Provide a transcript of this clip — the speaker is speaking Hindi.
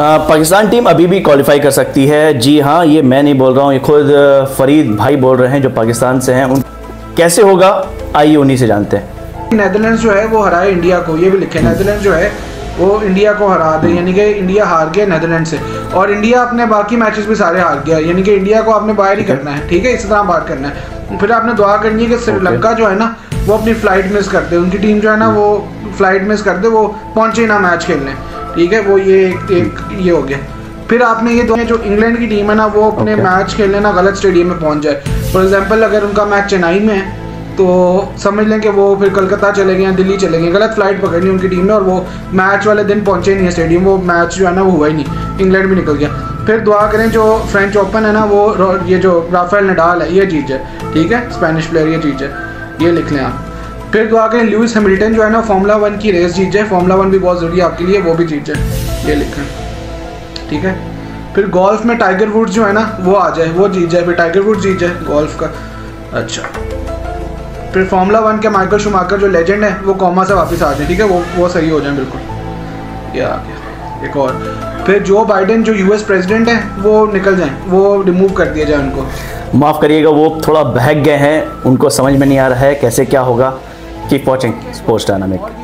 पाकिस्तान टीम अभी भी क्वालिफाई कर सकती है। जी हाँ, ये मैं नहीं बोल रहा हूँ, ये खुद फरीद भाई बोल रहे हैं जो पाकिस्तान से हैं। उन कैसे होगा आइए उन्हीं से जानते हैं। नेदरलैंड्स जो है वो हराए इंडिया को, ये भी लिखे नेदरलैंड्स जो है वो इंडिया को हरा दे, यानी कि इंडिया हार गया नेदरलैंड से, और इंडिया अपने बाकी मैचेस भी सारे हार गया, यानी कि इंडिया को आपने बाहर ही करना है। ठीक है, इस तरह बात करना है। फिर आपने दुआ करनी है कि श्रीलंका जो है ना वो अपनी फ्लाइट मिस कर दे, उनकी टीम जो है ना वो फ्लाइट मिस कर दे, वो पहुंचे ना मैच खेलने। ठीक है, वो ये एक ये हो गया। फिर आपने ये जो इंग्लैंड की टीम है ना वो अपने मैच खेलने ना गलत स्टेडियम में पहुंच जाए। फॉर एग्जांपल अगर उनका मैच चेन्नई में है तो समझ लें कि वो फिर कलकत्ता चले गए, दिल्ली चले गए, गलत फ्लाइट पकड़नी उनकी टीम ने और वो मैच वाले दिन पहुंचे नहीं है स्टेडियम, वो मैच जो है ना वो हुआ ही नहीं, इंग्लैंड भी निकल गया। फिर दुआ करें जो फ्रेंच ओपन है ना वो ये जो राफेल नडाल है ये जीत जाए। ठीक है, स्पेनिश प्लेयर ये जीत जाए, ये लिख लें आप। फिर दुआ करें लुइस हैमिल्टन जो है ना फार्मूला 1 की रेस जीत जाए, फार्मूला 1 भी बहुत ज़रूरी है आपके लिए, वो भी जीत जाए, ये लिखें। ठीक है, फिर गोल्फ में टाइगर वुड्स जो है ना वो आ जाए, वो जीत जाए, फिर टाइगर वुड्स जीत जाए गोल्फ का। अच्छा, फिर फार्मूला 1 के माइकल शूमाकर जो लेजेंड है वो कॉमा से वापस आ जाए। ठीक है, वो सही हो जाए बिल्कुल, ये आ गया। एक और, फिर जो बाइडेन जो यूएस प्रेसिडेंट है वो निकल जाएं, वो रिमूव कर दिया जाए उनको। माफ़ करिएगा, वो थोड़ा बहक गए हैं, उनको समझ में नहीं आ रहा है कैसे क्या होगा। Keep watching Sports dynamic.